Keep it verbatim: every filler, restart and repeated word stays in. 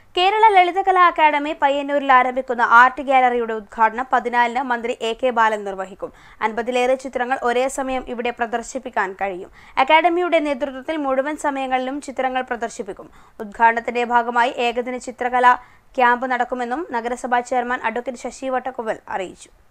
Kerala Lalithakala academy പയ്യന്നൂരിൽ ആരംഭിക്കുന്ന art ഗ്യാലറിയുടെ ഉദ്ഘാടനം പതിനാലിന് മന്ത്രി എ കെ ബാലൻ നിർവഹിക്കും. അൻപതിലേറെ ചിത്രങ്ങൾ ഒരേ സമയം ഇവിടെ പ്രദർശിപ്പിക്കാൻ കഴിയും. അക്കാദമിയുടെ നേതൃത്വത്തിൽ മുഴുവൻ സമയങ്ങളിലും ചിത്രങ്ങൾ പ്രദർശിപ്പിക്കും. ഉദ്ഘാടനത്തിന്റെ ഭാഗമായി ഏകദിന ചിത്രകലാ ക്യാമ്പ് നടക്കുമെന്നും നഗരസഭാ ചെയർമാൻ അഡ്വക്കേറ്റ് ശശി വട്ടക്കുവൽ അറിയിച്ചു.